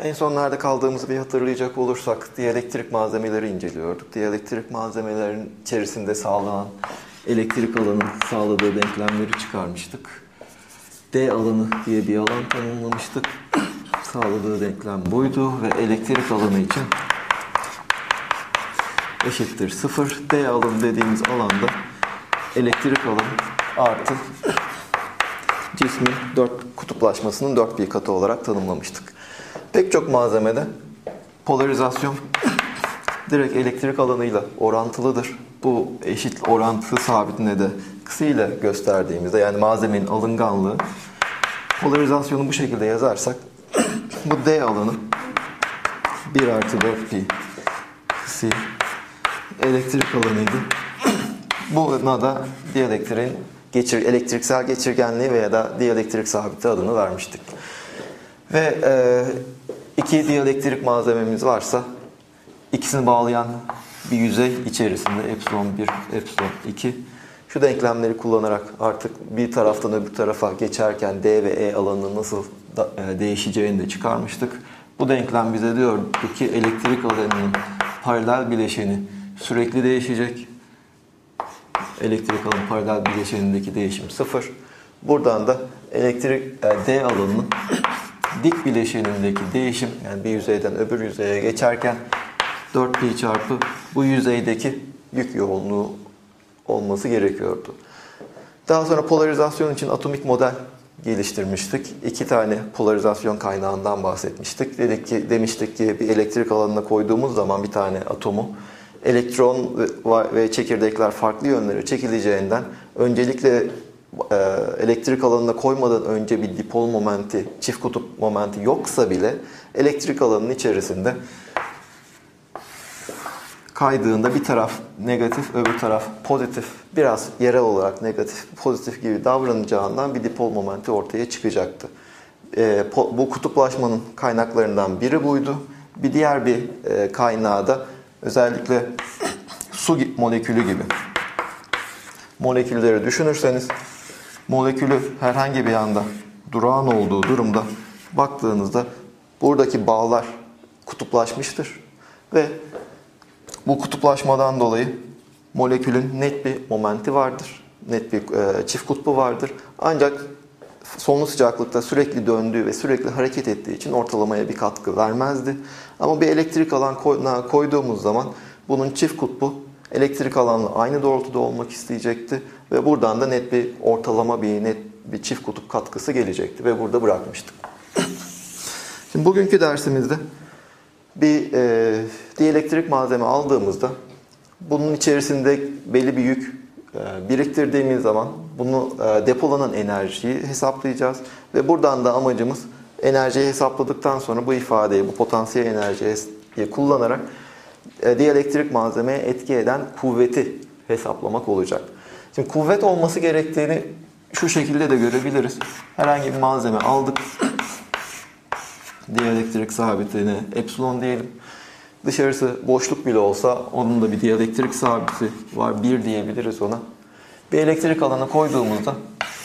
En son nerede kaldığımızı bir hatırlayacak olursak diyelektrik malzemeleri inceliyorduk. Diyelektrik malzemelerin içerisinde sağlanan elektrik alanının sağladığı denklemleri çıkarmıştık. D alanı diye bir alan tanımlamıştık. Sağladığı denklem buydu ve elektrik alanı için eşittir 0. D alanı dediğimiz alanda elektrik alanı artı cismin kutuplaşmasının 4 katı olarak tanımlamıştık. Pek çok malzemede polarizasyon direkt elektrik alanıyla orantılıdır. Bu eşit orantı sabitine de kısa ile gösterdiğimizde, yani malzemenin alınganlığı, polarizasyonu bu şekilde yazarsak bu D alanı 1 artı 4pi kısa elektrik alanıydı. Buna da diyelektriğin elektriksel geçirgenliği veya da diyelektrik sabiti adını vermiştik. Ve iki diyelektrik malzememiz varsa ikisini bağlayan bir yüzey içerisinde epsilon 1, epsilon 2 şu denklemleri kullanarak artık bir taraftan öbür tarafa geçerken D ve E alanının nasıl değişeceğini de çıkarmıştık. Bu denklem bize diyordu ki elektrik alanının paralel bileşeni sürekli değişecek. Elektrik alanı paralel bileşenindeki değişim 0. Buradan da D alanının dik bileşenindeki değişim, yani bir yüzeyden öbür yüzeye geçerken 4pi çarpı bu yüzeydeki yük yoğunluğu olması gerekiyordu. Daha sonra polarizasyon için atomik model geliştirmiştik. 2 tane polarizasyon kaynağından bahsetmiştik. Demiştik ki bir elektrik alanına koyduğumuz zaman bir tane atomu elektron ve çekirdekler farklı yönlere çekileceğinden öncelikle elektrik alanına koymadan önce bir dipol momenti, çift kutup momenti yoksa bile elektrik alanının içerisinde kaydığında bir taraf negatif, öbür taraf pozitif, biraz yerel olarak negatif, pozitif gibi davranacağından bir dipol momenti ortaya çıkacaktı. Bu kutuplaşmanın kaynaklarından biri buydu. Bir diğer kaynağı da özellikle su molekülü gibi molekülleri düşünürseniz, molekülü herhangi bir anda durağan olduğu durumda baktığınızda buradaki bağlar kutuplaşmıştır ve bu kutuplaşmadan dolayı molekülün net bir momenti vardır. Net bir çift kutbu vardır. Ancak sonlu sıcaklıkta sürekli döndüğü ve sürekli hareket ettiği için ortalamaya bir katkı vermezdi. Ama bir elektrik alan koyduğumuz zaman bunun çift kutbu elektrik alanla aynı doğrultuda olmak isteyecekti ve buradan da net bir ortalama net bir çift kutup katkısı gelecekti ve burada bırakmıştık. Şimdi bugünkü dersimizde bir diyelektrik malzeme aldığımızda bunun içerisinde belli bir yük biriktirdiğimiz zaman bunu depolanan enerjiyi hesaplayacağız ve buradan da amacımız enerjiyi hesapladıktan sonra bu ifadeyi, bu potansiyel enerjiyi kullanarak diyelektrik malzemeye etki eden kuvveti hesaplamak olacak. Şimdi kuvvet olması gerektiğini şu şekilde de görebiliriz. Herhangi bir malzeme aldık. Diyelektrik sabitine epsilon diyelim. Dışarısı boşluk bile olsa onun da bir diyelektrik sabiti var. 1 diyebiliriz ona. Bir elektrik alanı koyduğumuzda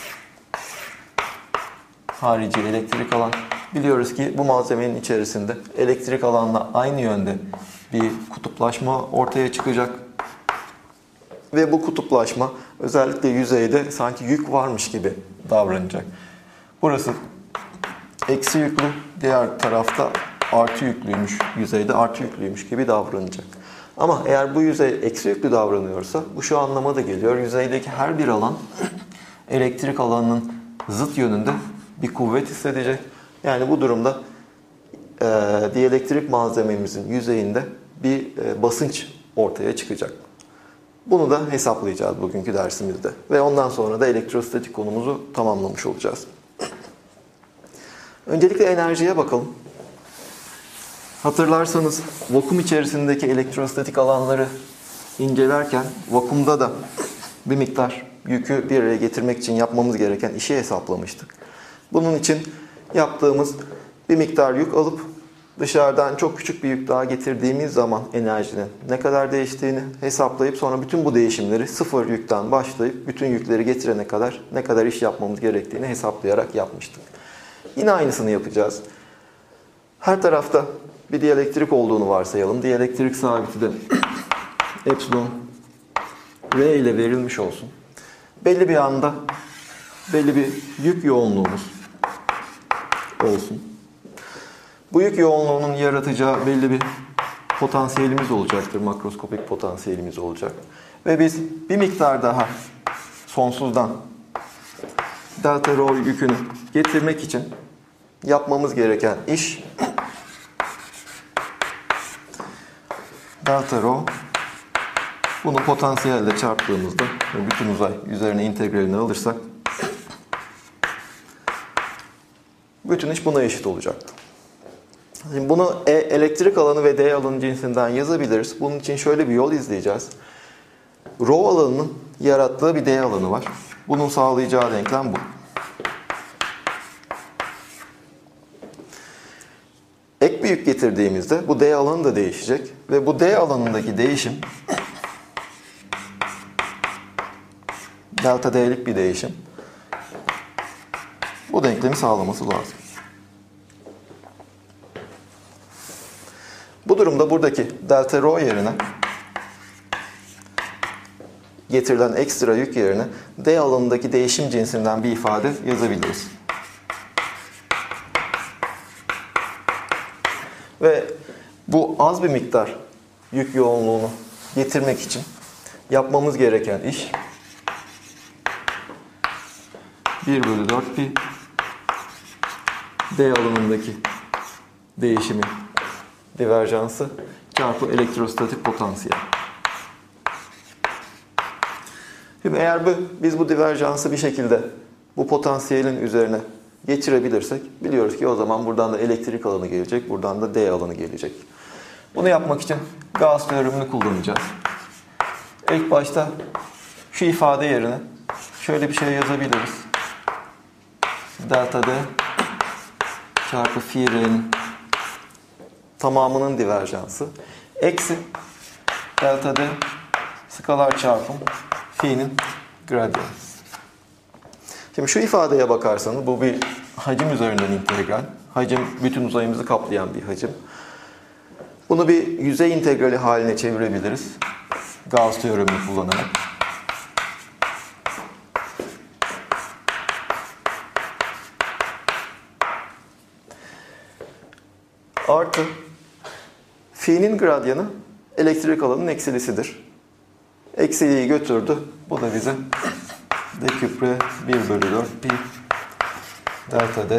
harici elektrik alan, biliyoruz ki bu malzemenin içerisinde elektrik alanla aynı yönde bir kutuplaşma ortaya çıkacak. Ve bu kutuplaşma özellikle yüzeyde sanki yük varmış gibi davranacak. Burası eksi yüklü, diğer tarafta artı yüklüymüş, yüzeyde artı yüklüymüş gibi davranacak. Ama eğer bu yüzey eksi yüklü davranıyorsa bu şu anlama da geliyor. Yüzeydeki her bir alan elektrik alanının zıt yönünde bir kuvvet hissedecek. Yani bu durumda diyelektrik malzememizin yüzeyinde bir basınç ortaya çıkacak. Bunu da hesaplayacağız bugünkü dersimizde. Ve ondan sonra da elektrostatik konumuzu tamamlamış olacağız. Öncelikle enerjiye bakalım. Hatırlarsanız vakum içerisindeki elektrostatik alanları incelerken vakumda da bir miktar yükü bir araya getirmek için yapmamız gereken işi hesaplamıştık. Bunun için yaptığımız bir miktar yük alıp dışarıdan çok küçük bir yük daha getirdiğimiz zaman enerjinin ne kadar değiştiğini hesaplayıp sonra bütün bu değişimleri sıfır yükten başlayıp bütün yükleri getirene kadar ne kadar iş yapmamız gerektiğini hesaplayarak yapmıştık. Yine aynısını yapacağız. Her tarafta bir diyelektrik olduğunu varsayalım. Diyelektrik sabiti de epsilon R ile verilmiş olsun. Belli bir anda belli bir yük yoğunluğumuz olsun. Bu yük yoğunluğunun yaratacağı belli bir potansiyelimiz olacaktır. Makroskopik potansiyelimiz olacak. Ve biz bir miktar daha sonsuzdan delta rho yükünü getirmek için yapmamız gereken iş delta rho, bunu potansiyelle çarptığımızda ve bütün uzay üzerine integralini alırsak bütün iş buna eşit olacaktı. Şimdi bunu elektrik alanı ve D alanı cinsinden yazabiliriz. Bunun için şöyle bir yol izleyeceğiz. Rho alanının yarattığı bir D alanı var. Bunun sağlayacağı denklem bu. Ek bir yük getirdiğimizde bu D alanı da değişecek ve bu D alanındaki değişim delta D'lik bir değişim. Bu denklemi sağlaması lazım. Bu durumda buradaki delta rho yerine getirilen ekstra yük yerine D alanındaki değişim cinsinden bir ifade yazabiliriz. Ve bu az bir miktar yük yoğunluğunu getirmek için yapmamız gereken iş 1/4 pi D alanındaki değişimi diverjansı çarpı elektrostatik potansiyel. Şimdi eğer biz bu diverjansı bir şekilde bu potansiyelin üzerine geçirebilirsek biliyoruz ki o zaman buradan da elektrik alanı gelecek, buradan da D alanı gelecek. Bunu yapmak için Gauss teoremini kullanacağız. İlk başta şu ifade yerine şöyle bir şey yazabiliriz. Delta D çarpı phi R'nin tamamının diverjansı eksi delta D skalar çarpım phi'nin gradyanı. Şimdi şu ifadeye bakarsanız bu bir hacim üzerinden integral. Hacim bütün uzayımızı kaplayan bir hacim. Bunu bir yüzey integrali haline çevirebiliriz. Gauss teoremini kullanarak. Artı phi'nin gradyanı elektrik alanının eksilisidir. Eksiliği götürdü. Bu da bize D küp R 1/4 pi delta D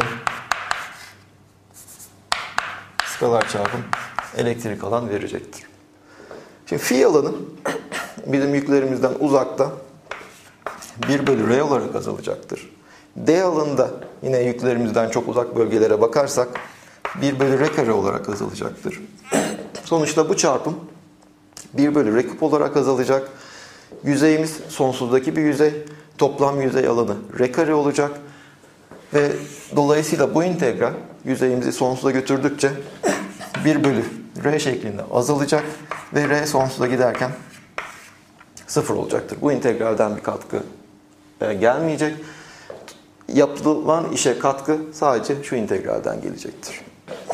skalar çarpım elektrik alan verecektir. Şimdi phi alanı bizim yüklerimizden uzakta 1/R olarak azalacaktır. D alanında yine yüklerimizden çok uzak bölgelere bakarsak 1/R kare olarak azalacaktır. Sonuçta bu çarpım 1/R küp olarak azalacak. Yüzeyimiz sonsuzdaki bir yüzey. Toplam yüzey alanı R kare olacak. Ve dolayısıyla bu integral yüzeyimizi sonsuza götürdükçe 1/R şeklinde azalacak. Ve R sonsuza giderken 0 olacaktır. Bu integralden bir katkı gelmeyecek. Yapılan işe katkı sadece şu integralden gelecektir.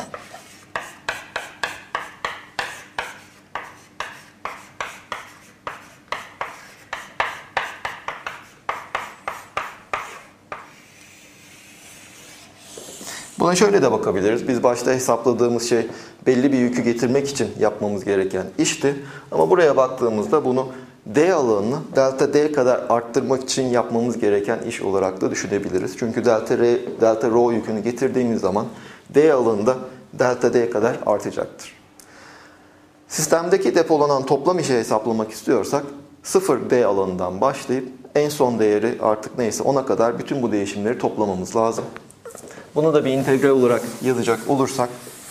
Buna şöyle de bakabiliriz. Biz başta hesapladığımız şey belli bir yükü getirmek için yapmamız gereken işti. Ama buraya baktığımızda bunu D alanını delta D kadar arttırmak için yapmamız gereken iş olarak da düşünebiliriz. Çünkü delta rho yükünü getirdiğimiz zaman D alanında delta D kadar artacaktır. Sistemdeki depolanan toplam işi hesaplamak istiyorsak 0 D alanından başlayıp en son değeri artık neyse ona kadar bütün bu değişimleri toplamamız lazım. Bunu da bir integral olarak yazacak olursak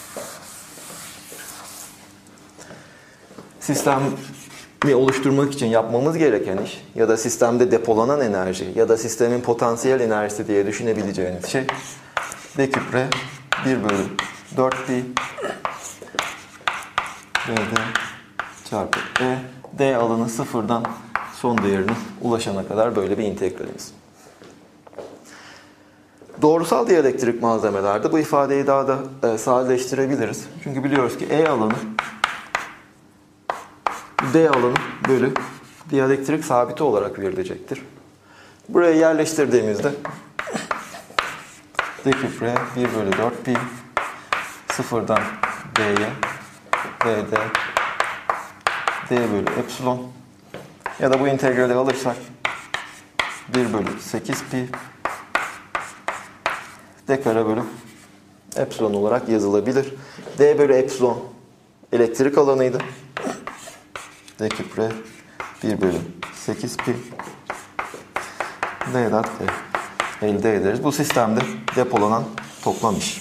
sistemi oluşturmak için yapmamız gereken iş ya da sistemde depolanan enerji ya da sistemin potansiyel enerjisi diye düşünebileceğiniz şey D küp R 1/4 pi D çarpı E. D alanı sıfırdan son değerine ulaşana kadar böyle bir integralimiz. Doğrusal diyelektrik malzemelerde bu ifadeyi daha da sadeleştirebiliriz. Çünkü biliyoruz ki E alanı D alanı bölü diyelektrik sabiti olarak verilecektir. Buraya yerleştirdiğimizde D küp R 1 bölü 4 pi sıfırdan D'ye Vd D bölü epsilon ya da bu integrali alırsak 1 bölü 8 pi D kare bölü epsilon olarak yazılabilir. D bölü epsilon elektrik alanıydı. D küp R 1 bölü 8 pi D dat elde ederiz. Bu sistemde depolanan toplam iş.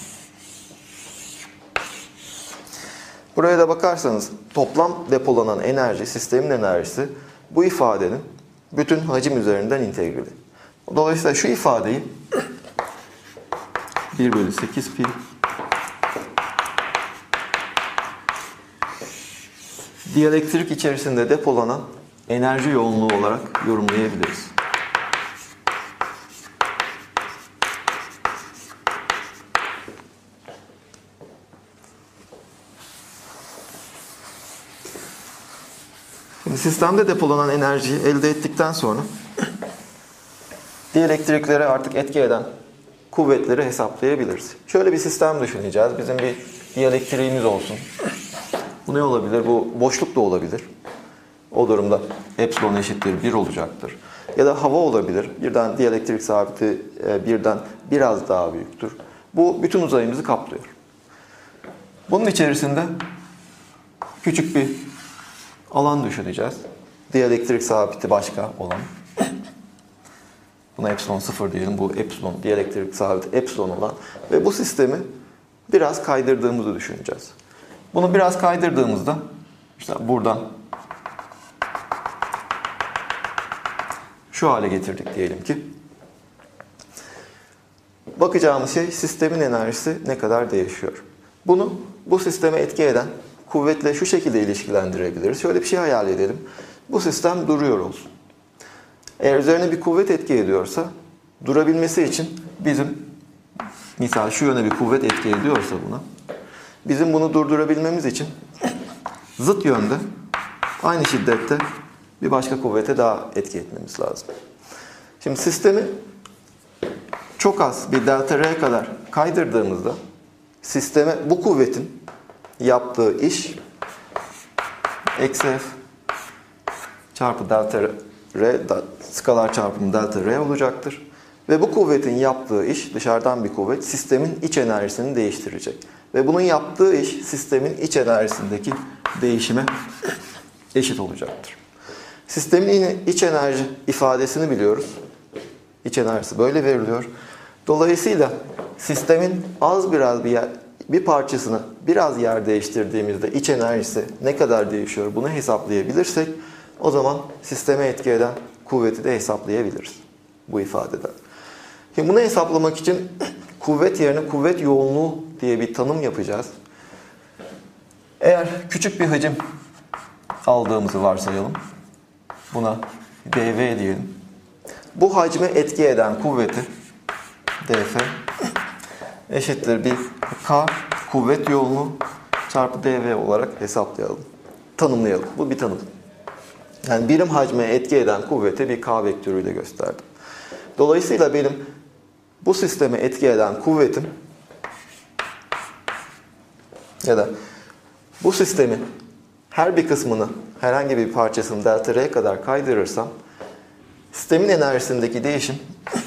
Buraya da bakarsanız toplam depolanan enerji, sistemin enerjisi bu ifadenin bütün hacim üzerinden integrali. Dolayısıyla şu ifadeyi 1 bölü 8 pi diyelektrik içerisinde depolanan enerji yoğunluğu olarak yorumlayabiliriz. Şimdi sistemde depolanan enerjiyi elde ettikten sonra diyelektriklere artık etki eden kuvvetleri hesaplayabiliriz. Şöyle bir sistem düşüneceğiz. Bizim bir diyelektriğimiz olsun. Bu ne olabilir? Bu boşluk da olabilir. O durumda epsilon eşittir 1 olacaktır. Ya da hava olabilir. Birden diyelektrik sabiti birden biraz daha büyüktür. Bu bütün uzayımızı kaplıyor. Bunun içerisinde küçük bir alan düşüneceğiz. Diyelektrik sabiti başka olan. Buna epsilon 0 diyelim. Bu epsilon, diyelektrik sabiti epsilon olan ve bu sistemi biraz kaydırdığımızı düşüneceğiz. Bunu biraz kaydırdığımızda işte buradan şu hale getirdik diyelim ki. Bakacağımız şey sistemin enerjisi ne kadar değişiyor. Bunu bu sisteme etki eden kuvvetle şu şekilde ilişkilendirebiliriz. Şöyle bir şey hayal edelim. Bu sistem duruyor olsun. Eğer üzerine bir kuvvet etki ediyorsa durabilmesi için bizim misal şu yöne bir kuvvet etki ediyorsa buna bizim bunu durdurabilmemiz için zıt yönde aynı şiddette bir başka kuvvete daha etki etmemiz lazım. Şimdi sistemi çok az bir delta R kadar kaydırdığımızda sisteme bu kuvvetin yaptığı iş eksi F çarpı delta R skalar çarpımı delta R olacaktır. Ve bu kuvvetin yaptığı iş dışarıdan bir kuvvet sistemin iç enerjisini değiştirecek. Ve bunun yaptığı iş sistemin iç enerjisindeki değişime eşit olacaktır. Sistemin iç enerji ifadesini biliyoruz. İç enerjisi böyle veriliyor. Dolayısıyla sistemin az biraz bir parçasını biraz yer değiştirdiğimizde iç enerjisi ne kadar değişiyor bunu hesaplayabilirsek o zaman sisteme etki eden kuvveti de hesaplayabiliriz bu ifadeden. Şimdi bunu hesaplamak için kuvvet yerine kuvvet yoğunluğu diye bir tanım yapacağız. Eğer küçük bir hacim aldığımızı varsayalım. Buna dV diyelim. Bu hacme etki eden kuvveti dF eşittir bir K kuvvet yoğunluğu çarpı dV olarak hesaplayalım. Tanımlayalım. Bu bir tanım. Yani birim hacme etki eden kuvveti bir K vektörüyle gösterdim. Dolayısıyla benim bu sisteme etki eden kuvvetim ya da bu sistemin her bir kısmını, herhangi bir parçasını delta R kadar kaydırırsam sistemin enerjisindeki değişim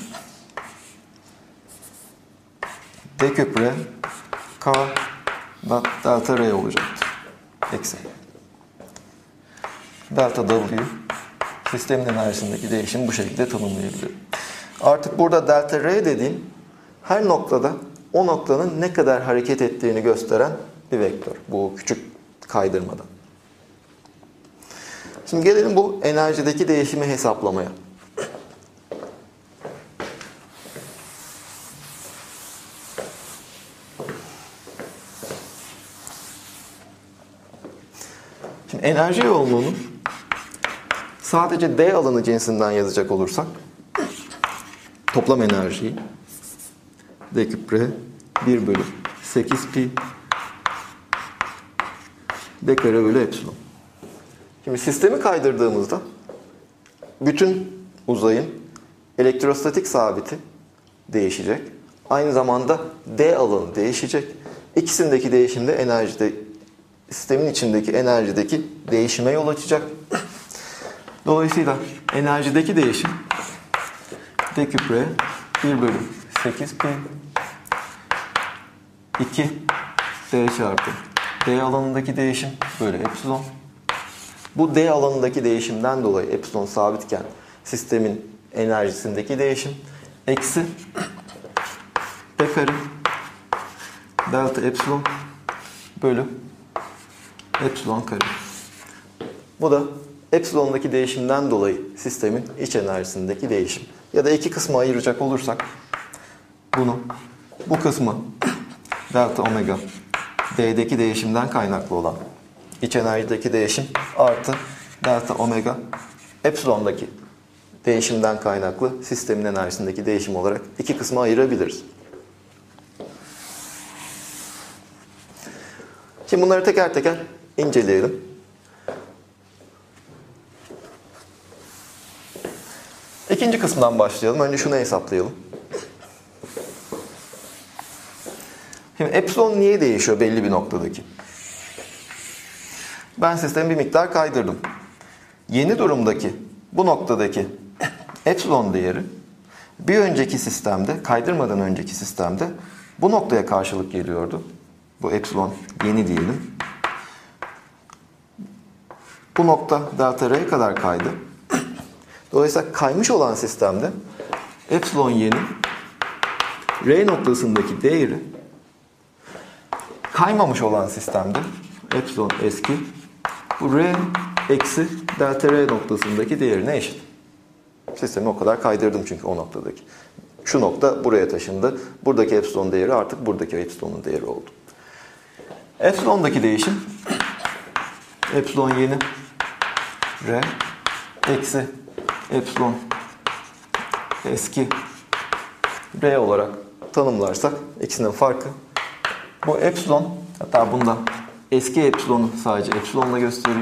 D küp R K delta R olacaktır. Eksi. Delta W sistemin enerjisindeki değişim bu şekilde tanımlayabilirim. Artık burada delta R dediğim her noktada o noktanın ne kadar hareket ettiğini gösteren bir vektör. Bu küçük kaydırmadan. Şimdi gelelim bu enerjideki değişimi hesaplamaya. Şimdi enerji yoğunluğunu sadece D alanı cinsinden yazacak olursak toplam enerjiyi d küp r 1 bölü 8 pi d kare bölü epsilon. Şimdi sistemi kaydırdığımızda bütün uzayın elektrostatik sabiti değişecek. Aynı zamanda D alanı değişecek. İkisindeki değişim de enerjide, sistemin içindeki enerjideki değişime yol açacak. Dolayısıyla enerjideki değişim d küp r 1 bölü 8 pi 2 d çarpı d alanındaki değişim bölü epsilon. Bu d alanındaki değişimden dolayı epsilon sabitken sistemin enerjisindeki değişim eksi d kare delta epsilon bölü epsilon kare. Bu da epsilondaki değişimden dolayı sistemin iç enerjisindeki değişim. Ya da iki kısma ayıracak olursak bu kısmı delta omega D'deki değişimden kaynaklı olan iç enerjideki değişim artı delta omega epsilondaki değişimden kaynaklı sistemin enerjisindeki değişim olarak iki kısma ayırabiliriz. Şimdi bunları teker teker inceleyelim. İkinci kısımdan başlayalım. Önce şunu hesaplayalım. Şimdi epsilon niye değişiyor belli bir noktadaki? Ben sistemi bir miktar kaydırdım. Yeni durumdaki bu noktadaki epsilon değeri bir önceki sistemde, kaydırmadan önceki sistemde bu noktaya karşılık geliyordu. Bu epsilon yeni diyelim. Bu nokta delta R'ye kadar kaydı. Dolayısıyla kaymış olan sistemde epsilon yeni R noktasındaki değeri kaymamış olan sistemde epsilon eski bu R eksi delta R noktasındaki değerine eşit. Sistemi o kadar kaydırdım çünkü o noktadaki. Şu nokta buraya taşındı. Buradaki epsilon değeri artık buradaki epsilonun değeri oldu. Epsilondaki değişim epsilon yeni R eksi epsilon eski R olarak tanımlarsak ikisinin farkı bu epsilon, hatta bunda eski epsilonu sadece epsilonla göstereyim.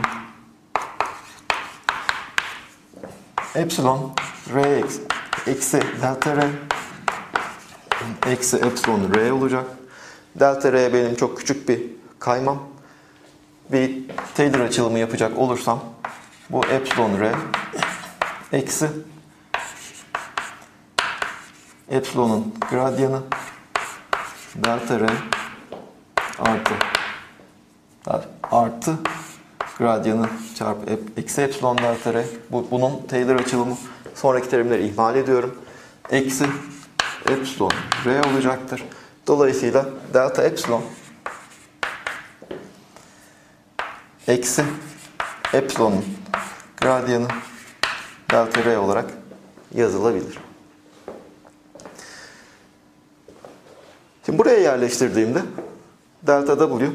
Epsilon R eksi delta R eksi epsilon R olacak. Delta R benim çok küçük bir kaymam. Bir Taylor açılımı yapacak olursam bu epsilon R eksi epsilonun gradyanı delta R artı gradyanı çarpı eksi epsilon delta R. Bunun Taylor açılımı. Sonraki terimleri ihmal ediyorum. Eksi epsilon R olacaktır. Dolayısıyla delta epsilon eksi epsilonun gradyanı delta R olarak yazılabilir. Şimdi buraya yerleştirdiğimde delta W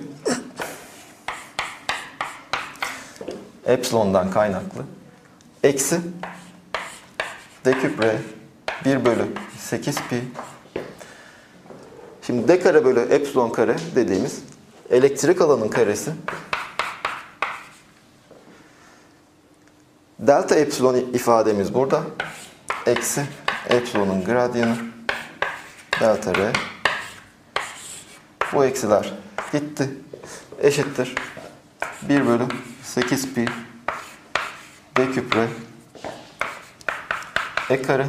epsilondan kaynaklı eksi d küp R 1 bölü 8 pi. Şimdi d kare bölü epsilon kare dediğimiz elektrik alanın karesi delta epsilon ifademiz burada. Eksi epsilonun gradyanı delta R. Bu eksiler gitti. Eşittir 1 bölü 8 pi d küp R e kare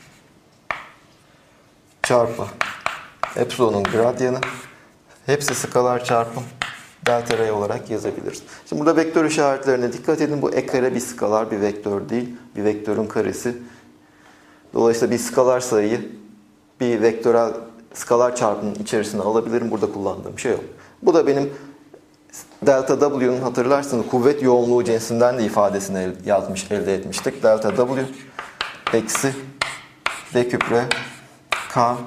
çarpı epsilonun gradyanı, hepsi skalar çarpım delta R olarak yazabiliriz. Şimdi burada vektör işaretlerine dikkat edin. Bu e kare bir skalar, bir vektör değil. Bir vektörün karesi. Dolayısıyla bir skalar sayıyı bir vektörel skalar çarpımın içerisine alabilirim. Burada kullandığım şey yok. Bu da benim delta W'nun, hatırlarsanız kuvvet yoğunluğu cinsinden de ifadesini elde etmiştik. Delta W eksi d küp R K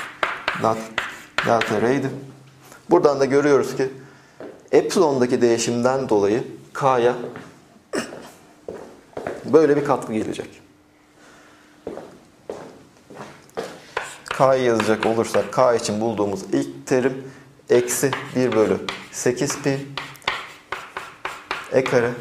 delta R'ydi. Buradan da görüyoruz ki epsilondaki değişimden dolayı K'ya böyle bir katkı gelecek. K'yı yazacak olursak K için bulduğumuz ilk terim eksi 1 bölü 8 pi E kare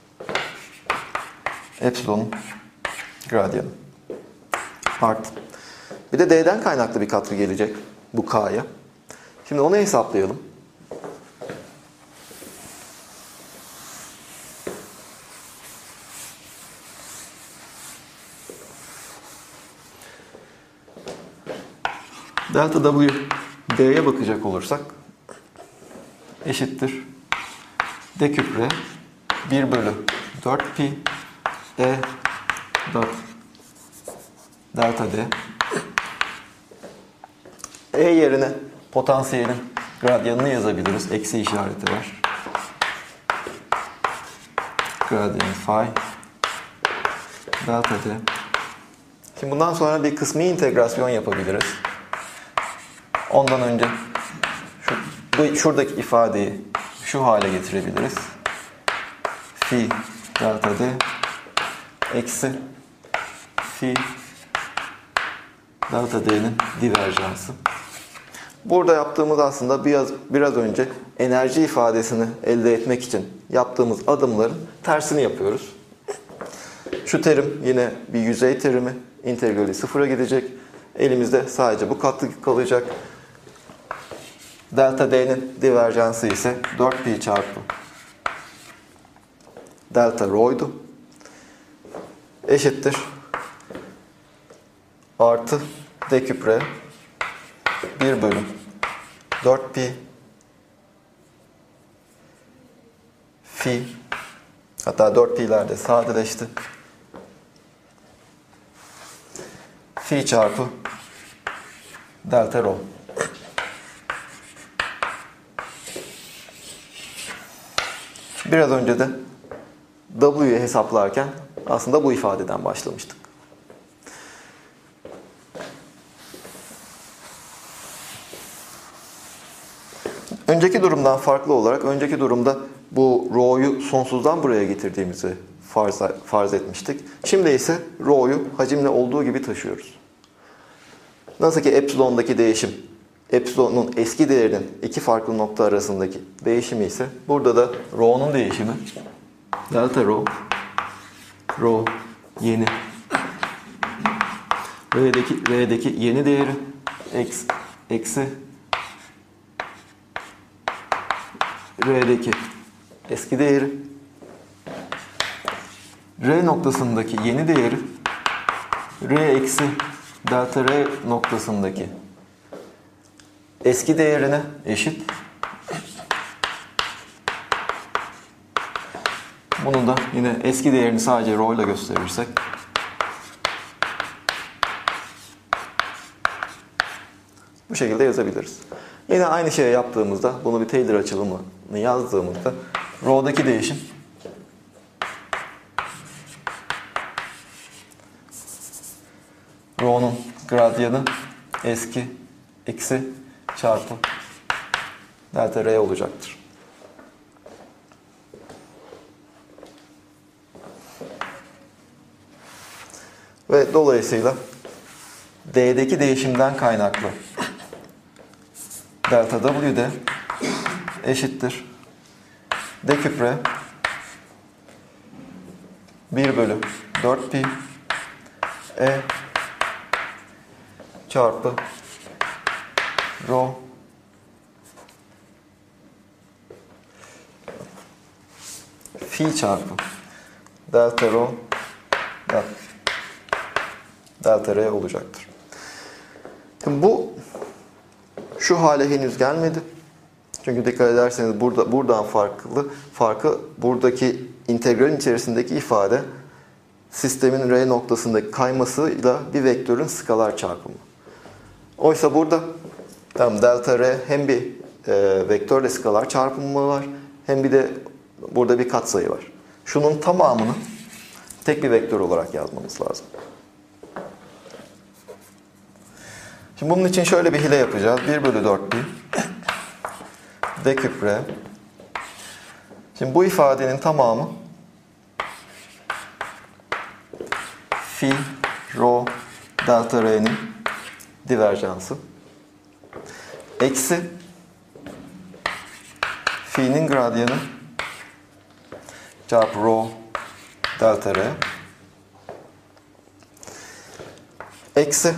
epsilonun gradyanı. Artı. Bir de D'den kaynaklı bir katkı gelecek bu K'ya. Şimdi onu hesaplayalım. Delta W D'ye bakacak olursak eşittir D küp R 1 bölü 4 pi E delta D. E yerine potansiyelin gradyanını yazabiliriz. Eksi işareti var. Gradyan phi delta D. Şimdi bundan sonra bir kısmi integrasyon yapabiliriz. Ondan önce şuradaki ifadeyi şu hale getirebiliriz. Phi delta D eksi phi delta D'nin diverjansı. Burada yaptığımız aslında biraz önce enerji ifadesini elde etmek için yaptığımız adımların tersini yapıyoruz. Şu terim yine bir yüzey terimi. İntegrali sıfıra gidecek. Elimizde sadece bu katlı kalacak. Delta D'nin diverjansı ise 4pi çarpı delta rho'ydu. Eşittir. Artı D küp R 1 bölü 4pi phi, hatta 4pi'ler de sadeleşti. Phi çarpı delta rho. Biraz önce de W'yu hesaplarken aslında bu ifadeden başlamıştık. Önceki durumdan farklı olarak, önceki durumda bu rho'yu sonsuzdan buraya getirdiğimizi farz etmiştik. Şimdi ise rho'yu hacimle olduğu gibi taşıyoruz. Nasıl ki epsilondaki değişim, epsilonun eski değerinin iki farklı nokta arasındaki değişimi ise burada da rho'nun değişimi delta rho, rho yeni, R'deki yeni değeri eksi R'deki eski değeri, R noktasındaki yeni değeri R eksi delta R noktasındaki eski değerine eşit. Bunu da yine eski değerini sadece rho ile gösterirsek bu şekilde yazabiliriz. Yine aynı şeyi yaptığımızda, bunu bir Taylor açılımını yazdığımızda rho'daki değişim rho'nun gradyanı eksi çarpı delta R olacaktır. Ve dolayısıyla D'deki değişimden kaynaklı delta W'de eşittir D küp R 1 bölü 4 pi E çarpı rho phi çarpı delta rho delta R olacaktır. Şimdi bu şu hale henüz gelmedi. Çünkü dikkat ederseniz buradan farkı buradaki integralin içerisindeki ifade sistemin R noktasındaki kaymasıyla bir vektörün skalar çarpımı. Oysa burada tam delta R hem bir vektörle skalar çarpımı var hem bir de burada bir katsayı var. Şunun tamamını tek bir vektör olarak yazmamız lazım. Şimdi bunun için şöyle bir hile yapacağız. 1 bölü 4 pi D küp R. Şimdi bu ifadenin tamamı phi rho delta R'nin diverjansı eksi fi'nin gradyanı çarpı rho delta R eksi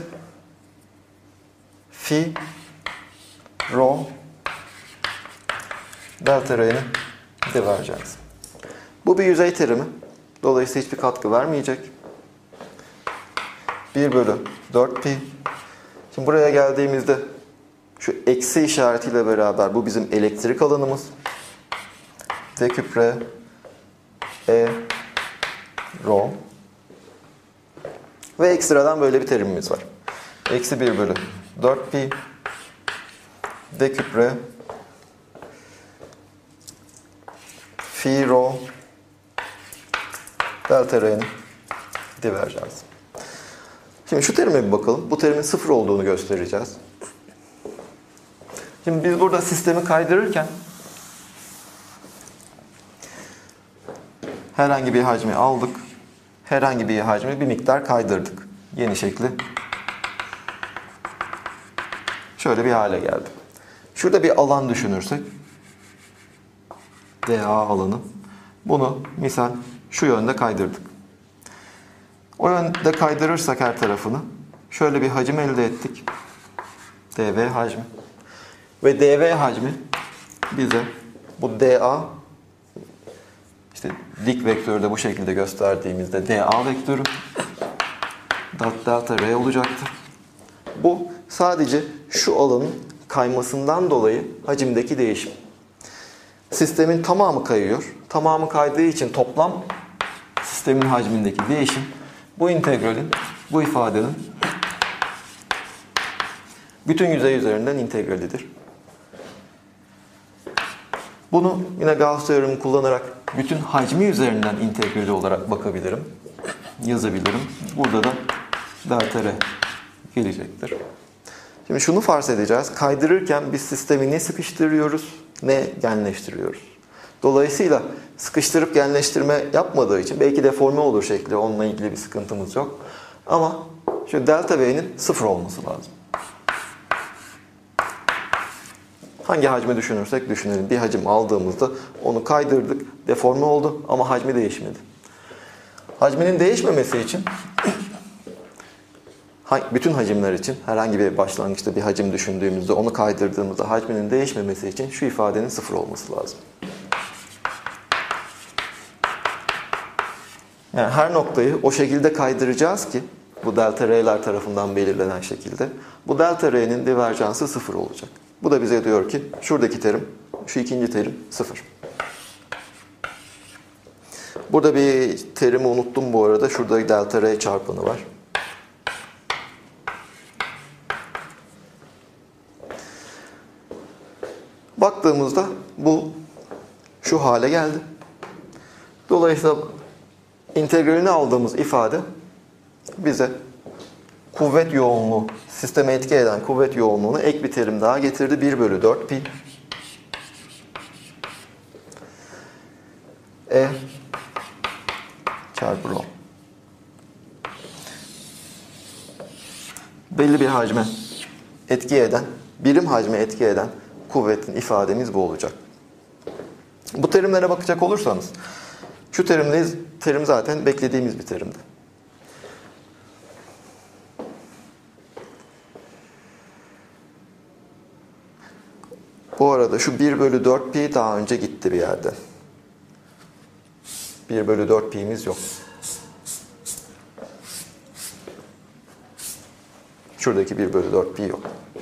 fi rho delta R'nin diverjansı. Bu bir yüzey terimi. Dolayısıyla hiçbir katkı vermeyecek. 1 bölü 4pi. Şimdi buraya geldiğimizde şu eksi işaretiyle beraber bu bizim elektrik alanımız. D küp R E rho. Ve ekstradan böyle bir terimimiz var. Eksi 1 bölü 4pi D küp R fi rho delta R'nin diverjansı. Şimdi şu terime bir bakalım. Bu terimin sıfır olduğunu göstereceğiz. Şimdi biz burada sistemi kaydırırken herhangi bir hacmi aldık. Herhangi bir hacmi bir miktar kaydırdık. Yeni şekli şöyle bir hale geldi. Şurada bir alan düşünürsek dA alanı. Bunu misal şu yönde kaydırdık. O yönde kaydırırsak her tarafını şöyle bir hacim elde ettik. dV hacmi. Ve dV hacmi bize bu dA işte dik vektörü de bu şekilde gösterdiğimizde dA vektörü delta R olacaktır. Bu sadece şu alanın kaymasından dolayı hacimdeki değişim. Sistemin tamamı kayıyor. Tamamı kaydığı için toplam sistemin hacmindeki değişim bu integralin, bu ifadenin bütün yüzey üzerinden integralidir. Bunu yine Gauss teoremi kullanarak bütün hacmi üzerinden integrali olarak bakabilirim, yazabilirim. Burada da delta R gelecektir. Şimdi şunu farz edeceğiz. Kaydırırken biz sistemi ne sıkıştırıyoruz, ne genleştiriyoruz. Dolayısıyla sıkıştırıp genleştirme yapmadığı için belki deforme olur şekli, onunla ilgili bir sıkıntımız yok. Ama şu delta V'nin sıfır olması lazım. Hangi hacmi düşünürsek düşünelim. Bir hacim aldığımızda onu kaydırdık, deforme oldu ama hacmi değişmedi. Hacminin değişmemesi için bütün hacimler için herhangi bir başlangıçta bir hacim düşündüğümüzde onu kaydırdığımızda hacminin değişmemesi için şu ifadenin sıfır olması lazım. Yani her noktayı o şekilde kaydıracağız ki bu delta R'ler tarafından belirlenen şekilde bu delta R'nin diverjansı sıfır olacak. Bu da bize diyor ki şuradaki terim, şu ikinci terim sıfır. Burada bir terimi unuttum bu arada. Şurada delta R çarpanı var. Baktığımızda bu şu hale geldi. Dolayısıyla integralini aldığımız ifade bize kuvvet yoğunluğu, sisteme etki eden kuvvet yoğunluğunu ek bir terim daha getirdi. 1 bölü 4 pi E çarpı rho. Belli bir hacme etki eden, birim hacme etki eden kuvvetin ifademiz bu olacak. Bu terimlere bakacak olursanız şu terim zaten beklediğimiz bir terimdi. Bu arada şu 1 bölü 4 pi daha önce gitti bir yerde. 1 bölü 4 pi'miz yok. Şuradaki 1 bölü 4 pi yok.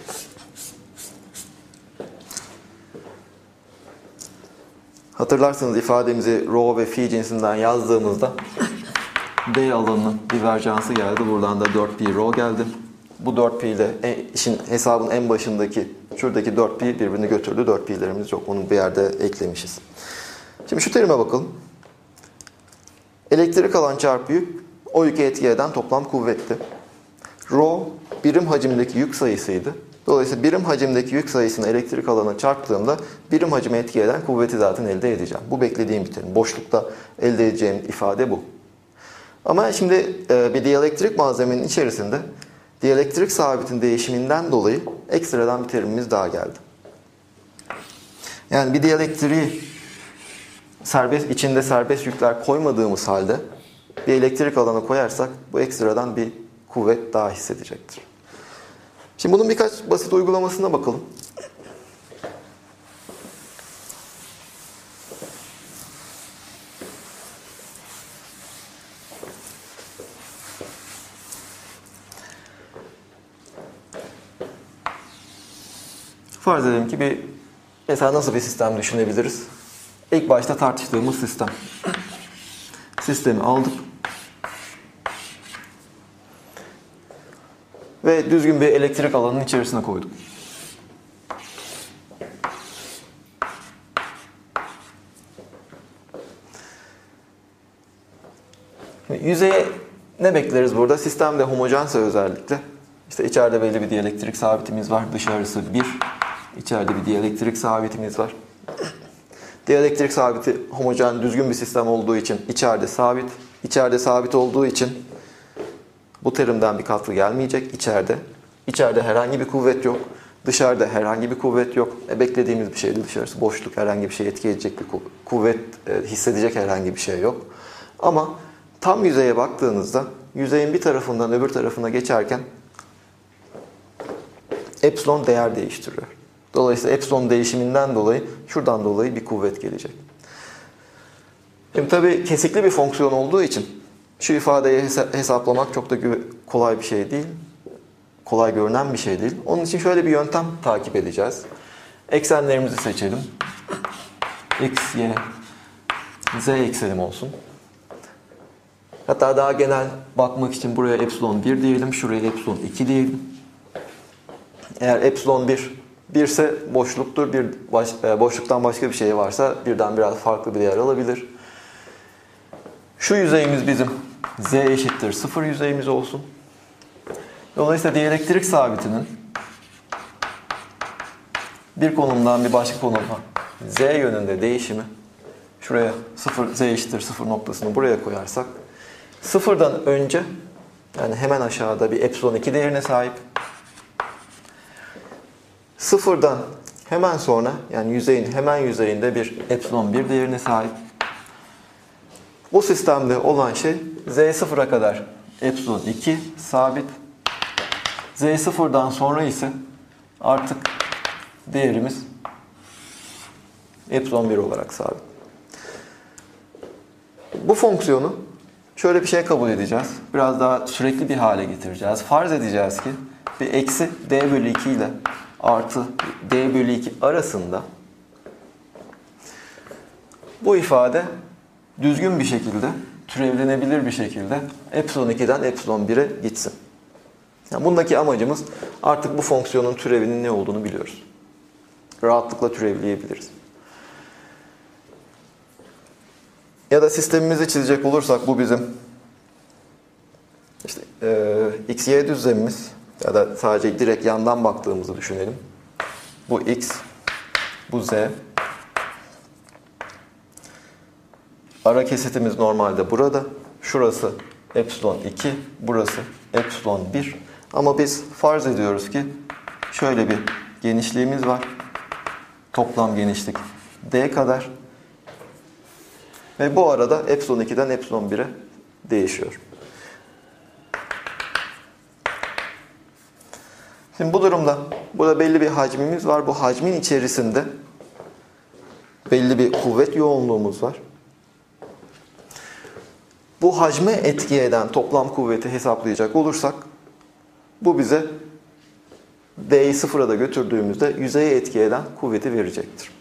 Hatırlarsanız ifademizi rho ve fi cinsinden yazdığımızda D alanının diverjansı geldi. Buradan da 4 pi rho geldi. Bu 4 pi ile işin hesabın en başındaki şuradaki 4 pi birbirini götürdü. 4 pi'lerimiz yok. Onu bir yerde eklemişiz. Şimdi şu terime bakalım. Elektrik alan çarpı yük, o yüke etki eden toplam kuvvetti. Rho birim hacimdeki yük sayısıydı. Dolayısıyla birim hacimdeki yük sayısını elektrik alana çarptığımda birim hacime etki eden kuvveti zaten elde edeceğim. Bu beklediğim bir terim. Boşlukta elde edeceğim ifade bu. Ama şimdi bir diyelektrik malzemenin içerisinde Diyelektrik sabitin değişiminden dolayı ekstradan bir terimimiz daha geldi. Yani bir diyelektriği içinde serbest yükler koymadığımız halde bir elektrik alanı koyarsak bu ekstradan bir kuvvet daha hissedecektir. Şimdi bunun birkaç basit uygulamasına bakalım. Farz edelim ki mesela nasıl bir sistem düşünebiliriz? İlk başta tartıştığımız sistem. Sistemi aldık. Ve düzgün bir elektrik alanının içerisine koyduk. Yüzeye ne bekleriz burada? Sistem de homojense özellikle. İşte içeride belli bir diyelektrik sabitimiz var. Dışarısı 1. İçeride bir diyelektrik sabitimiz var. Diyelektrik sabiti homojen, düzgün bir sistem olduğu için içeride sabit. İçeride sabit olduğu için bu terimden bir katkı gelmeyecek içeride. İçeride herhangi bir kuvvet yok. Dışarıda herhangi bir kuvvet yok. Beklediğimiz bir şeydi. Dışarısı boşluk, herhangi bir şey etki edecek bir kuvvet hissedecek herhangi bir şey yok. Ama tam yüzeye baktığınızda yüzeyin bir tarafından öbür tarafına geçerken epsilon değer değiştiriyor. Dolayısıyla epsilon değişiminden dolayı şuradan dolayı bir kuvvet gelecek. Şimdi tabii kesikli bir fonksiyon olduğu için şu ifadeyi hesaplamak çok da kolay bir şey değil. Kolay görünen bir şey değil. Onun için şöyle bir yöntem takip edeceğiz. Eksenlerimizi seçelim. X, Y, Z eksenim olsun. Hatta daha genel bakmak için buraya epsilon 1 diyelim. Şuraya epsilon 2 diyelim. Eğer epsilon 1 ise boşluktur. Boşluktan başka bir şey varsa birden biraz farklı bir değer alabilir. Şu yüzeyimiz bizim Z eşittir 0 yüzeyimiz olsun. Dolayısıyla diyelektrik sabitinin bir konumdan bir başka konuma Z yönünde değişimi, şuraya 0, Z eşittir 0 noktasını buraya koyarsak, sıfırdan önce, yani hemen aşağıda bir epsilon 2 değerine sahip. Sıfırdan hemen sonra, yani yüzeyin hemen yüzeyinde bir epsilon 1 değerine sahip. Bu sistemde olan şey Z sıfıra kadar epsilon 2 sabit. Z sıfırdan sonra ise artık değerimiz epsilon 1 olarak sabit. Bu fonksiyonu şöyle bir şey kabul edeceğiz. Biraz daha sürekli bir hale getireceğiz. Farz edeceğiz ki bir eksi d bölü 2 ile artı d bölü 2 arasında bu ifade düzgün bir şekilde, türevlenebilir bir şekilde epsilon 2'den epsilon 1'e gitsin. Yani bundaki amacımız artık bu fonksiyonun türevinin ne olduğunu biliyoruz. Rahatlıkla türevleyebiliriz. Ya da sistemimizi çizecek olursak bu bizim işte x, y düzlemimiz ya da sadece direkt yandan baktığımızı düşünelim. Bu x, bu z. Ara kesitimiz normalde burada. Şurası epsilon 2, burası epsilon 1. Ama biz farz ediyoruz ki şöyle bir genişliğimiz var. Toplam genişlik d kadar. Ve bu arada epsilon 2'den epsilon 1'e değişiyor. Şimdi bu durumda burada belli bir hacmimiz var. Bu hacmin içerisinde belli bir kuvvet yoğunluğumuz var. Bu hacme etki eden toplam kuvveti hesaplayacak olursak bu bize D'yi sıfıra da götürdüğümüzde yüzeye etki eden kuvveti verecektir.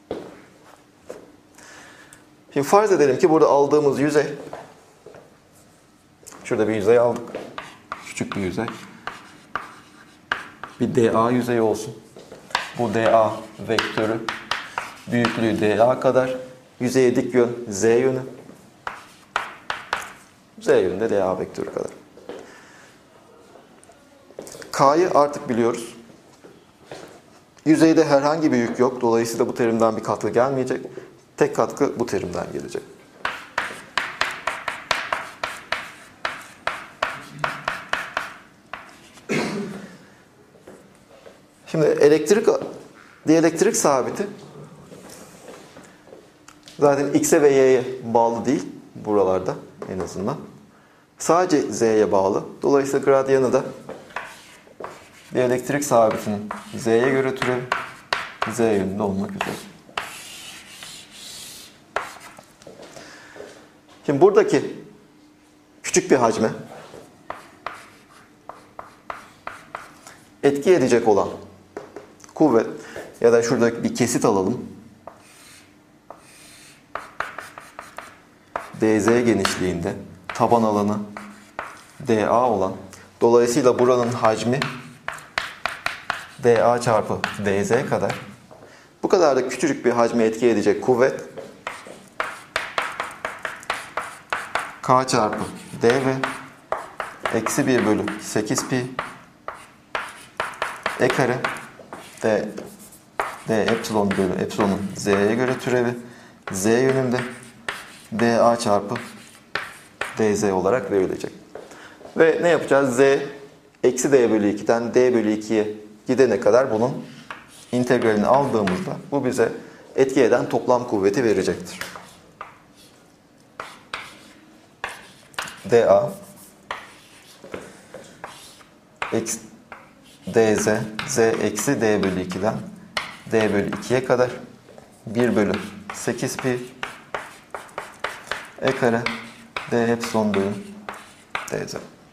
Şimdi farz edelim ki burada aldığımız yüzey, şurada bir yüzey aldık. Küçük bir yüzey. Bir DA yüzeyi olsun. Bu DA vektörü büyüklüğü DA kadar. Yüzeye dik yön Z yönü. Z yönünde DA vektörü kadar. K'yı artık biliyoruz. Yüzeyde herhangi bir yük yok. Dolayısıyla bu terimden bir katkı gelmeyecek. Tek katkı bu terimden gelecek. Şimdi dielektrik sabiti zaten X'e ve Y'ye bağlı değil buralarda en azından. Sadece Z'ye bağlı. Dolayısıyla gradyanı da dielektrik sabitinin Z'ye göre türevi Z yönünde olmak üzere. Şimdi buradaki küçük bir hacme etki edecek olan kuvvet ya da şurada bir kesit alalım. dz genişliğinde taban alanı dA olan, dolayısıyla buranın hacmi dA çarpı dz kadar. Bu kadar da küçücük bir hacme etki edecek kuvvet K çarpı dv eksi 1 bölü 8 pi e kare d epsilon bölü epsilonun z'ye göre türevi z yönünde dA çarpı dz olarak verilecek. Ve ne yapacağız? Z eksi d bölü 2'den d bölü 2'ye gidene kadar bunun integralini aldığımızda bu bize etki eden toplam kuvveti verecektir. dA eksi dz z eksi d bölü 2'den d bölü 2'ye kadar 1 bölü 8 pi e kare d epsilon bölü dz.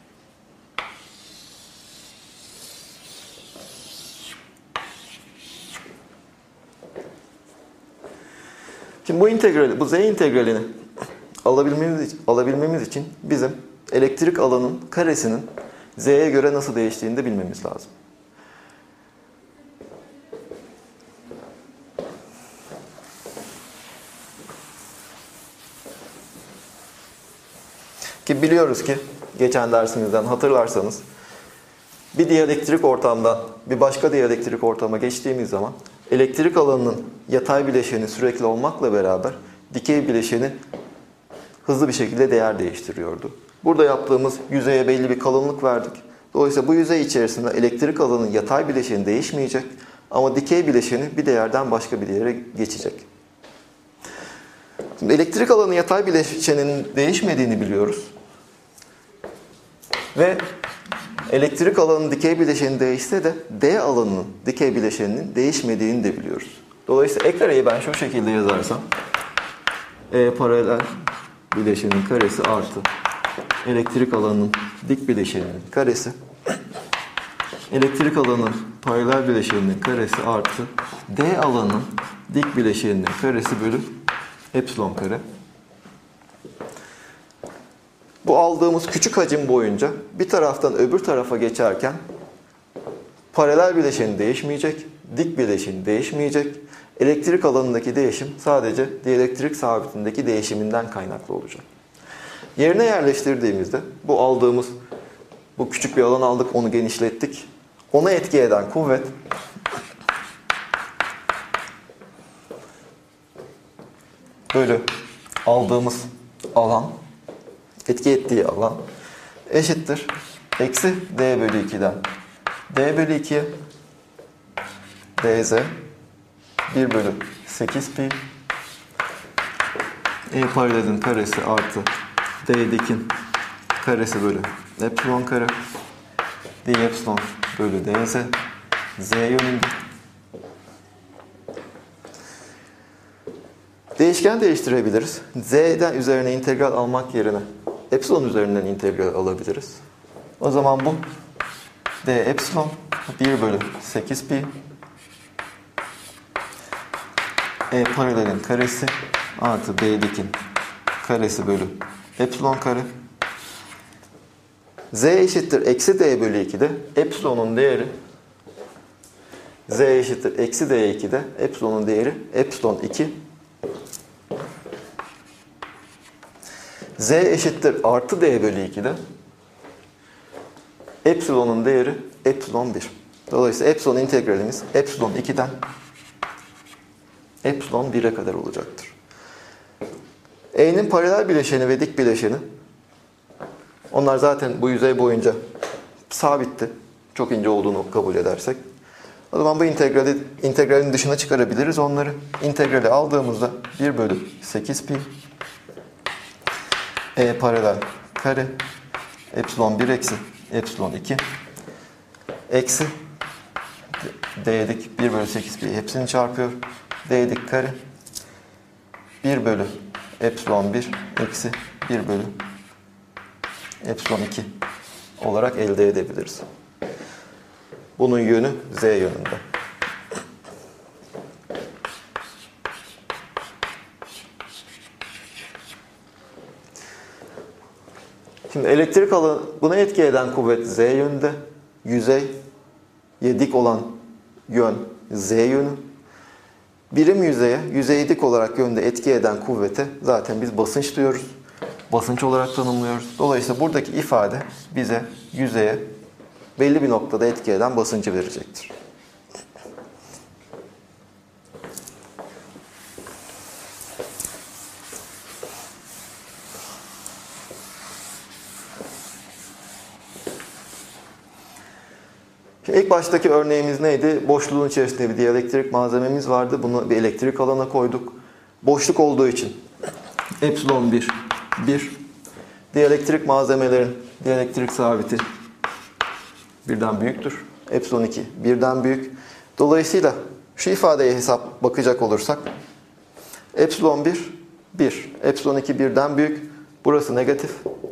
Şimdi bu z integralini alabilmemiz için bizim elektrik alanın karesinin z'ye göre nasıl değiştiğini de bilmemiz lazım. Ki biliyoruz ki geçen dersimizden hatırlarsanız bir diyelektrik ortamdan bir başka diyelektrik ortama geçtiğimiz zaman elektrik alanının yatay bileşeni sürekli olmakla beraber dikey bileşeni hızlı bir şekilde değer değiştiriyordu. Burada yaptığımız yüzeye belli bir kalınlık verdik. Dolayısıyla bu yüzey içerisinde elektrik alanının yatay bileşeni değişmeyecek ama dikey bileşeni bir değerden başka bir değere geçecek. Şimdi elektrik alanı yatay bileşeninin değişmediğini biliyoruz. Ve elektrik alanının dikey bileşeni değişse de D alanının dikey bileşeninin değişmediğini de biliyoruz. Dolayısıyla E kareyi ben şu şekilde yazarsam E paralel bileşenin karesi artı elektrik alanının dik bileşeninin karesi elektrik alanının paralel bileşeninin karesi artı D alanının dik bileşeninin karesi bölü epsilon kare. Bu aldığımız küçük hacim boyunca bir taraftan öbür tarafa geçerken paralel bileşeni değişmeyecek, dik bileşeni değişmeyecek. Elektrik alanındaki değişim sadece dielektrik sabitindeki değişiminden kaynaklı olacak. Yerine yerleştirdiğimizde bu küçük bir alan aldık, onu genişlettik. Ona etki eden kuvvet bölü aldığımız alan, etki ettiği alan eşittir. Eksi d bölü 2'den d bölü 2'ye dz 1 bölü 8 pi e paralelin karesi artı d dikin karesi bölü epsilon kare d epsilon bölü dz z yönünde. Değişken değiştirebiliriz. Z'den üzerine integral almak yerine epsilon üzerinden integral alabiliriz. O zaman bu d epsilon 1 bölü 8 pi e paralelin karesi artı d dikin karesi bölü epsilon kare. Z eşittir eksi d bölü 2'de epsilonun değeri z eşittir eksi d2'de epsilonun değeri epsilon 2. Z eşittir artı d bölü 2'de epsilonun değeri epsilon 1. Dolayısıyla epsilon integralimiz epsilon 2'den epsilon 1'e kadar olacaktır. E'nin paralel bileşeni ve dik bileşeni onlar zaten bu yüzey boyunca sabitti. Çok ince olduğunu kabul edersek. O zaman bu integralin dışına çıkarabiliriz onları. İntegrali aldığımızda 1 bölü 8 pi e paralel kare epsilon 1 eksi epsilon 2 eksi d dik 1 bölü 8 pi hepsini çarpıyor. D dik kare 1 bölü epsilon 1 eksi 1 bölü epsilon 2 olarak elde edebiliriz. Bunun yönü z yönünde. Şimdi elektrik alanı buna etki eden kuvvet z yönünde. Yüzeye dik olan yön z yönü. Birim yüzeye dik olarak yönde etki eden kuvvete zaten biz basınç diyoruz. Basınç olarak tanımlıyoruz. Dolayısıyla buradaki ifade bize yüzeye belli bir noktada etki eden basıncı verecektir. İlk baştaki örneğimiz neydi? Boşluğun içerisinde bir dielektrik malzememiz vardı. Bunu bir elektrik alana koyduk. Boşluk olduğu için epsilon 1. Dielektrik malzemelerin dielektrik sabiti birden büyüktür. Epsilon 2 birden büyük. Dolayısıyla şu ifadeye bakacak olursak epsilon 1. Epsilon 2 birden büyük. Burası negatif.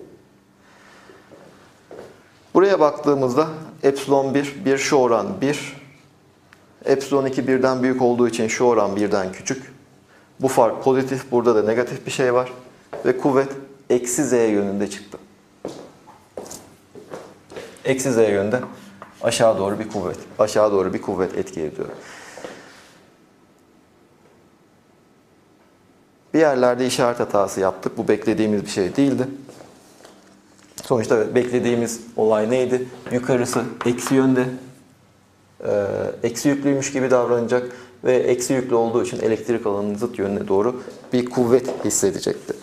Buraya baktığımızda epsilon 1 şu oran 1. Epsilon 2 birden büyük olduğu için şu oran birden küçük. Bu fark pozitif. Burada da negatif bir şey var. Ve kuvvet eksi z yönünde çıktı. Eksi z yönünde aşağı doğru bir kuvvet. Aşağı doğru bir kuvvet etki ediyor. Bir yerlerde işaret hatası yaptık. Bu beklediğimiz bir şey değildi. Sonuçta beklediğimiz olay neydi? Yukarısı eksi yönde, eksi yüklüymüş gibi davranacak ve eksi yüklü olduğu için elektrik alanının zıt yönüne doğru bir kuvvet hissedecekti.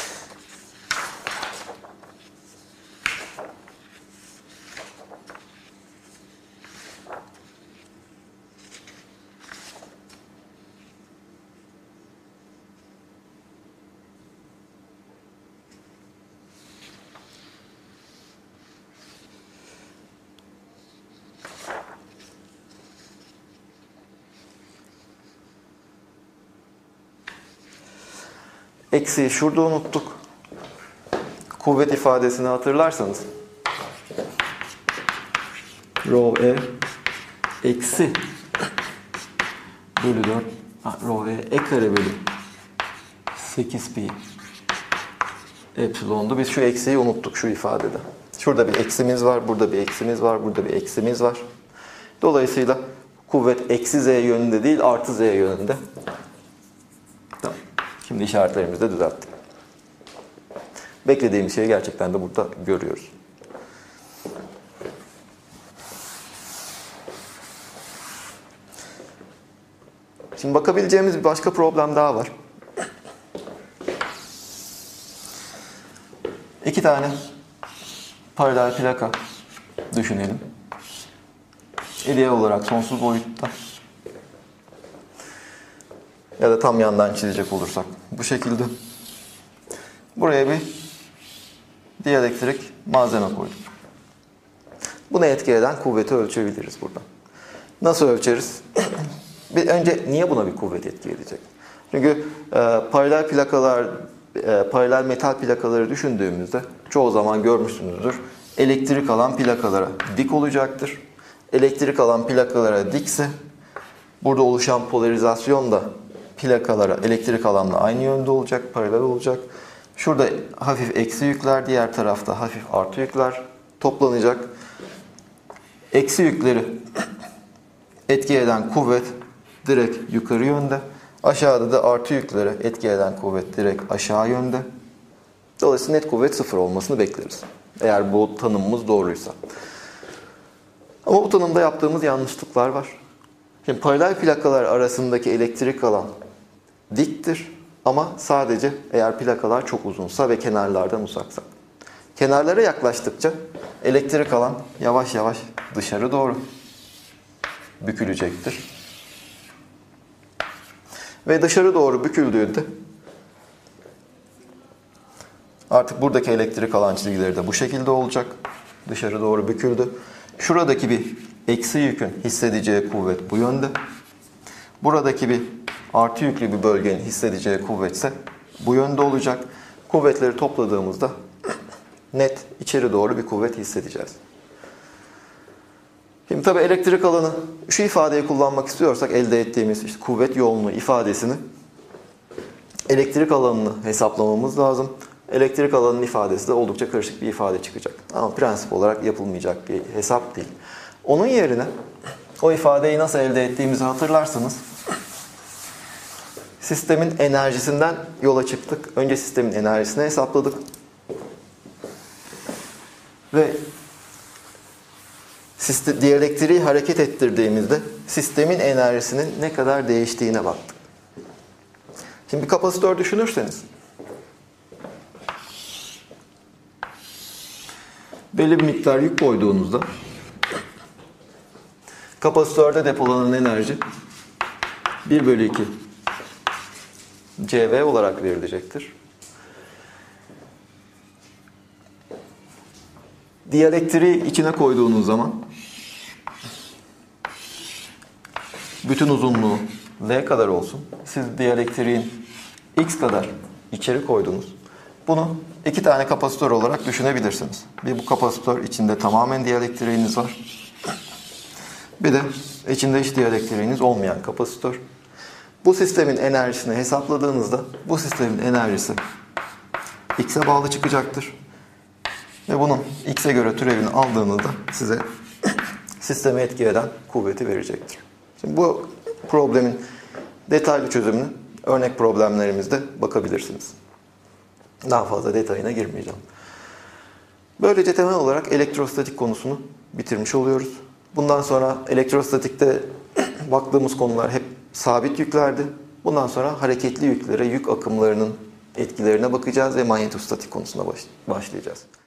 Eksiği şurada unuttuk. Kuvvet ifadesini hatırlarsanız rho e eksi bölü 4 rho e kare bölü 8 pi epsilondu. Biz şu eksiği unuttuk şu ifadede. Şurada bir eksimiz var, burada bir eksimiz var, burada bir eksimiz var. Dolayısıyla kuvvet eksi z yönünde değil artı z yönünde. Tamam. Şimdi işaretlerimizi de düzelttik. Beklediğimiz şeyi gerçekten de burada görüyoruz. Şimdi bakabileceğimiz bir başka problem daha var. İki tane paralel plaka düşünelim. İdeal olarak sonsuz boyutta. Ya da tam yandan çizecek olursak bu şekilde. Buraya bir dielektrik malzeme koyduk. Buna etki eden kuvveti ölçebiliriz buradan. Nasıl ölçeriz? Önce niye buna bir kuvvet etki edecek? Çünkü paralel metal plakaları düşündüğümüzde çoğu zaman görmüşsünüzdür. Elektrik alan plakalara dik olacaktır. Elektrik alan plakalara dikse burada oluşan polarizasyon da plakalara elektrik alanla aynı yönde olacak, paralel olacak. Şurada hafif eksi yükler, diğer tarafta hafif artı yükler toplanacak. Eksi yükleri etki eden kuvvet direkt yukarı yönde. Aşağıda da artı yüklere etki eden kuvvet direkt aşağı yönde. Dolayısıyla net kuvvet 0 olmasını bekleriz. Eğer bu tanımımız doğruysa. Ama bu tanımda yaptığımız yanlışlıklar var. Şimdi paralel plakalar arasındaki elektrik alan diktir ama sadece eğer plakalar çok uzunsa ve kenarlardan uzaksa. Kenarlara yaklaştıkça elektrik alan yavaş yavaş dışarı doğru bükülecektir. Ve dışarı doğru büküldüğünde artık buradaki elektrik alan çizgileri de bu şekilde olacak. Dışarı doğru büküldü. Şuradaki bir eksi yükün hissedeceği kuvvet bu yönde. Buradaki bir artı yüklü bir bölgenin hissedeceği kuvvet ise bu yönde olacak. Kuvvetleri topladığımızda net içeri doğru bir kuvvet hissedeceğiz. Şimdi tabii elektrik alanı, şu ifadeyi kullanmak istiyorsak elde ettiğimiz işte kuvvet yoğunluğu ifadesini elektrik alanını hesaplamamız lazım. Elektrik alanının ifadesi de oldukça karışık bir ifade çıkacak. Ama prensip olarak yapılmayacak bir hesap değil. Onun yerine o ifadeyi nasıl elde ettiğimizi hatırlarsanız sistemin enerjisinden yola çıktık. Önce sistemin enerjisini hesapladık. Ve diyelektriği hareket ettirdiğimizde sistemin enerjisinin ne kadar değiştiğine baktık. Şimdi bir kapasitör düşünürseniz belli bir miktar yük koyduğunuzda kapasitörde depolanan enerji 1/2 CV olarak verilecektir. Diyelektriği içine koyduğunuz zaman bütün uzunluğu L kadar olsun. Siz diyelektriğin X kadar içeri koydunuz. Bunu 2 tane kapasitör olarak düşünebilirsiniz. Bir bu kapasitör içinde tamamen diyelektriğiniz var. Bir de içinde hiç diyelektriğiniz olmayan kapasitör. Bu sistemin enerjisini hesapladığınızda bu sistemin enerjisi X'e bağlı çıkacaktır. Ve bunun X'e göre türevini aldığınızda size sistemi etki eden kuvveti verecektir. Şimdi bu problemin detaylı çözümünü örnek problemlerimizde bakabilirsiniz. Daha fazla detayına girmeyeceğim. Böylece temel olarak elektrostatik konusunu bitirmiş oluyoruz. Bundan sonra elektrostatikte baktığımız konular hep sabit yüklerdi. Bundan sonra hareketli yüklere, yük akımlarının etkilerine bakacağız ve manyetostatik konusuna başlayacağız.